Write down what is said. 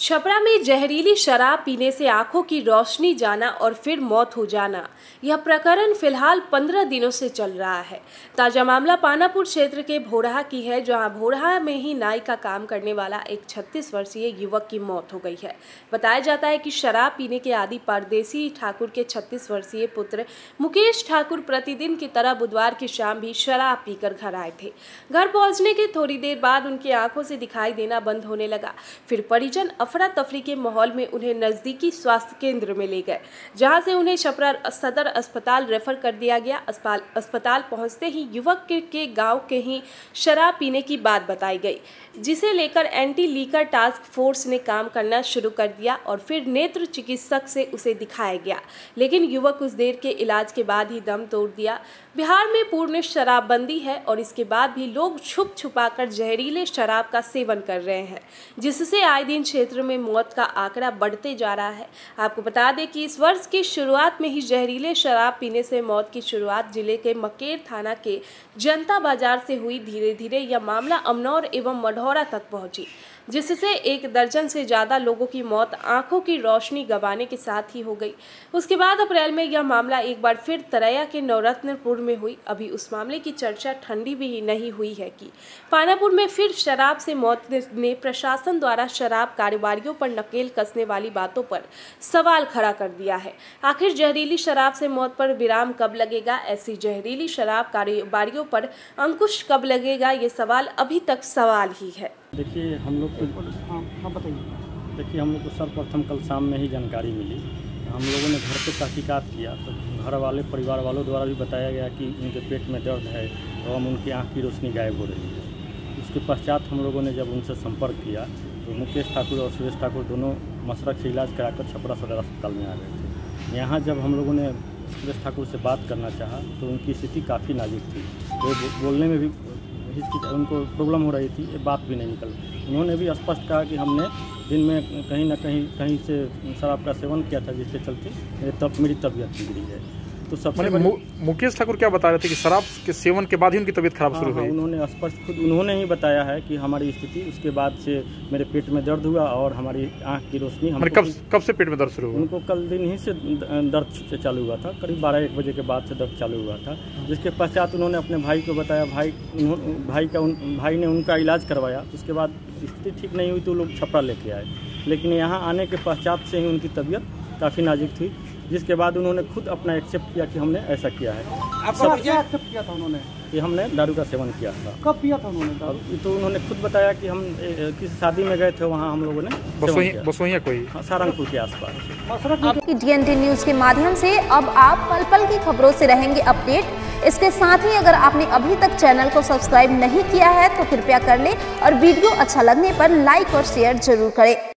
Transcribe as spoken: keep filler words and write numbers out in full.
छपरा में जहरीली शराब पीने से आंखों की रोशनी जाना और फिर मौत हो जाना, यह प्रकरण फिलहाल पंद्रह दिनों से चल रहा है। ताजा मामला पानापुर क्षेत्र के भोरहा की है, जहां भोरहा में ही नाई का काम करने वाला एक छत्तीस वर्षीय युवक की मौत हो गई है। बताया जाता है कि शराब पीने के आदी परदेसी ठाकुर के छत्तीस वर्षीय पुत्र मुकेश ठाकुर प्रतिदिन की तरह बुधवार की शाम भी शराब पीकर घर आए थे। घर पहुंचने के थोड़ी देर बाद उनकी आंखों से दिखाई देना बंद होने लगा। फिर परिजन अफरा तफरी के माहौल में उन्हें नजदीकी स्वास्थ्य केंद्र में ले गए, जहां से उन्हें छपरा सदर अस्पताल रेफर कर दिया गया। अस्पताल पहुंचते ही युवक के, के गांव के ही शराब पीने की बात बताई गई, जिसे लेकर एंटी लीकर टास्क फोर्स ने काम करना शुरू कर दिया और फिर नेत्र चिकित्सक से उसे दिखाया गया, लेकिन युवक कुछ देर के इलाज के बाद ही दम तोड़ दिया। बिहार में पूर्ण शराबबंदी है और इसके बाद भी लोग छुप छुपाकर जहरीले शराब का सेवन कर रहे हैं, जिससे आए दिन क्षेत्र में मौत का आंकड़ा बढ़ते जा रहा है। आपको बता दें कि इस वर्ष की शुरुआत में ही जहरीले शराब पीने से मौत की शुरुआत जिले के मकेर थाना के जनता बाजार से हुई। धीरे धीरे यह मामला अमनौर एवं मढ़ौरा तक पहुंची, जिससे एक दर्जन से ज़्यादा लोगों की मौत आंखों की रोशनी गंवाने के साथ ही हो गई। उसके बाद अप्रैल में यह मामला एक बार फिर तरैया के नवरत्नपुर में हुई। अभी उस मामले की चर्चा ठंडी भी नहीं हुई है कि पानापुर में फिर शराब से मौत ने प्रशासन द्वारा शराब कारोबारियों पर नकेल कसने वाली बातों पर सवाल खड़ा कर दिया है। आखिर जहरीली शराब से मौत पर विराम कब लगेगा? ऐसी जहरीली शराब कारोबारियों पर अंकुश कब लगेगा? ये सवाल अभी तक सवाल ही है। देखिए हम लोग को हाँ हाँ बताइए देखिए हम लोग को सर्वप्रथम कल शाम में ही जानकारी मिली। हम लोगों ने घर पे तहकीकात किया तो घर वाले परिवार वालों द्वारा भी बताया गया कि उनके पेट में दर्द है और हम उनकी आँख की रोशनी गायब हो रही है। उसके पश्चात हम लोगों ने जब उनसे संपर्क किया तो मुकेश ठाकुर और सुरेश ठाकुर दोनों मशरक से इलाज कराकर छपरा सदर अस्पताल में आ गए थे। यहाँ जब हम लोगों ने सुरेश ठाकुर से बात करना चाहा तो उनकी स्थिति काफ़ी नाजुक थी, वो बोलने में भी उनको प्रॉब्लम हो रही थी, ये बात भी नहीं निकल। उन्होंने भी स्पष्ट कहा कि हमने दिन में कहीं ना कहीं कहीं से शराब का सेवन किया था, जिसके चलते मेरे तब मेरी तबीयत बिगड़ी है। तो सबसे मु, मुकेश ठाकुर क्या बता रहे थे कि शराब के सेवन के बाद ही उनकी तबीयत खराब शुरू हुई? उन्होंने स्पष्ट खुद उन्होंने ही बताया है कि हमारी स्थिति उसके बाद से मेरे पेट में दर्द हुआ और हमारी आँख की रोशनी हम कब कब से पेट में दर्द शुरू हुआ? उनको कल दिन ही से दर्द चालू हुआ था, करीब बारह एक बजे के बाद से दर्द चालू हुआ था, जिसके पश्चात उन्होंने अपने भाई को बताया। भाई भाई का भाई ने उनका इलाज करवाया। उसके बाद स्थिति ठीक नहीं हुई तो लोग छपरा लेके आए, लेकिन यहाँ आने के पश्चात से ही उनकी तबीयत काफ़ी नाजुक थी, जिसके बाद उन्होंने खुद अपना एक्सेप्ट किया कि हमने ऐसा किया है। आपका क्या एक्सेप्ट किया था उन्होंने? कि हमने दारू का सेवन किया था। कब पिया था उन्होंने दारू? तो उन्होंने खुद बताया कि हम किसी शादी में गए थे, वहाँ हम लोगों ने बसोहिया कोई सारंगपुर के आसपास। आपकी डीएनटी न्यूज के माध्यम से अब आप पल पल की खबरों से रहेंगे अपडेट। इसके साथ ही अगर आपने अभी तक चैनल को सब्सक्राइब नहीं किया है तो कृपया कर ले और वीडियो अच्छा लगने पर लाइक और शेयर जरूर करें।